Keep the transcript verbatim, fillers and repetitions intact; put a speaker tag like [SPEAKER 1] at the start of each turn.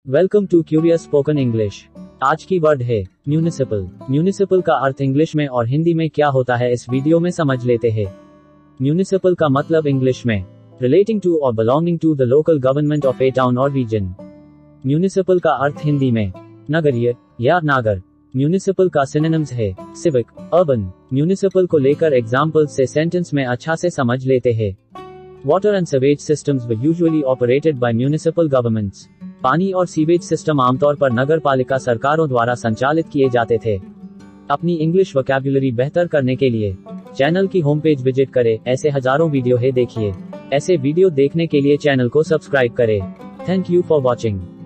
[SPEAKER 1] Welcome to curious spoken English. आज की word है म्यूनिसिपल। म्यूनिसिपल का अर्थ इंग्लिश में और हिंदी में क्या होता है इस वीडियो में समझ लेते हैं। म्यूनिसिपल का मतलब इंग्लिश में रिलेटिंग टू और belonging to the local government of a town और रीजन। म्यूनिसिपल का अर्थ हिंदी में नगरीय या नागर। म्यूनिसिपल का सिनोनिम्स है सिविक, अर्बन। म्यूनिसिपल को लेकर एग्जाम्पल्स से सेंटेंस में अच्छा से समझ लेते हैं। Water and sewage systems were usually operated by municipal governments. पानी और सीवेज सिस्टम आमतौर पर नगर पालिका सरकारों द्वारा संचालित किए जाते थे। अपनी इंग्लिश वोकैब्युलरी बेहतर करने के लिए चैनल की होम पेज विजिट करें। ऐसे हजारों वीडियो है देखिए। ऐसे वीडियो देखने के लिए चैनल को सब्सक्राइब करें। Thank you for watching.